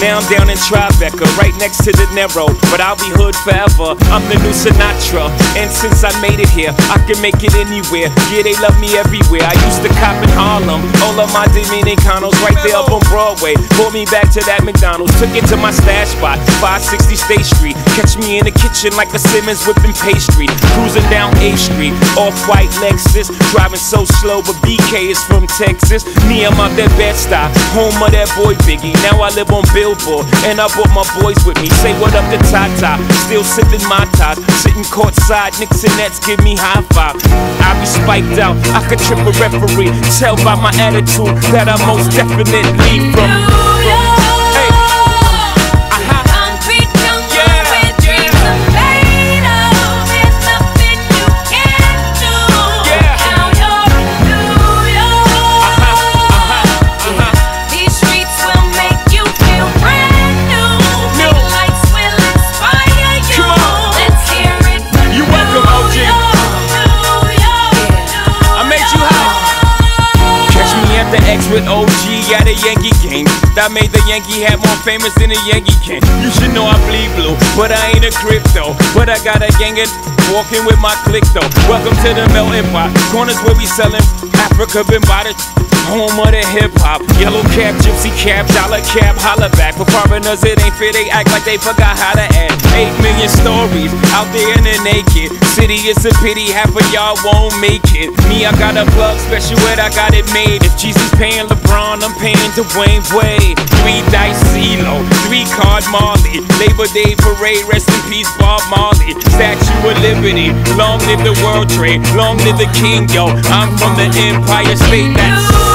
Now I'm down in Tribeca, right next to the Narrow, but I'll be hood forever. I'm the new Sinatra, and since I made it here, I can make it anywhere. Yeah, they love me everywhere. I used to cop in Harlem, all of my Dominicanos right there up on Broadway. Pulled me back to that McDonald's, took it to my stash spot, 560 State Street. Catch me in the kitchen like a Simmons whipping pastry. Cruising down A Street, off-white Lexus, driving so slow, but BK is from Texas. Me, I'm out that Bed-Stuy, home of that boy Biggie. Now I live on Billboard, and I brought my boys with me. Say what up to Tata, still sipping my ties, sitting courtside, Knicks and Nets give me high five. I be spiked out, I could trip a referee. Tell by my attitude that I most definitely from. With OG at a Yankee game that made the Yankee hat more famous than a Yankee can. You should know I bleed blue, but I ain't a crypto. But I got a gang of walking with my click though. Welcome to the melting pot, corners where we selling Africa been by the home of the hip-hop. Yellow cap, gypsy cap, dollar cap, holla back. For foreigners it ain't fair, they act like they forgot how to act. 8 million stories out there in the naked city, it's a pity half of y'all won't make it. Me, I got a plug special ed, I got it made. If Jesus paying LeBron, I'm paying Dwayne Wade. 3 dice CeeLo, 3 card Marley. Labor Day parade, rest in peace Bob Marley. Statue of Liberty, long live the World Trade, long live the King, yo. I'm from the Empire State, that's